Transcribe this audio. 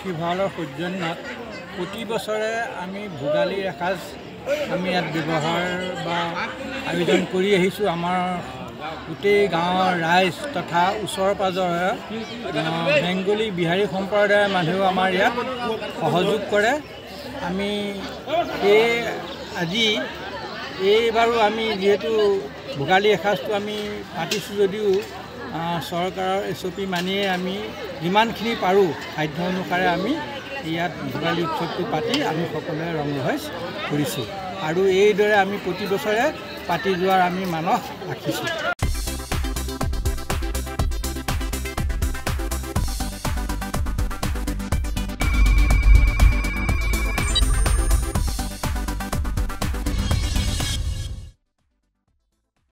পুথিভঁৰালৰ সৌজন্যত প্ৰতি বছৰে আমি ভোগালীৰ এসাঁজ আমি ইয়াত ব্যৱহাৰ বা আয়োজন কৰি আহিছোঁ। আমাৰ গোটেই গাঁৱৰ ৰাইজ তথা ওচৰ পাজৰৰ বেংগলী বিহাৰী সম্প্ৰদায়ৰ মানুহেও আমাৰ ইয়াত সহযোগ কৰে। আমি আজি এইবাৰো আমি যিহেতু ভোগালী এসাঁজটো আমি পাতিছোঁ যদিও চৰকাৰৰ SOP মানিয়ে আমি যিমানখিনি পাৰোঁ সাধ্য অনুসাৰে আমি ইয়াত ভোগালী উৎসৱটো পাতি আমি সকলোৱে ৰং ৰহইচ কৰিছোঁ আৰু এইদৰে আমি প্ৰতি বছৰে পাতি যোৱাৰ আমি মানস ৰাখিছোঁ।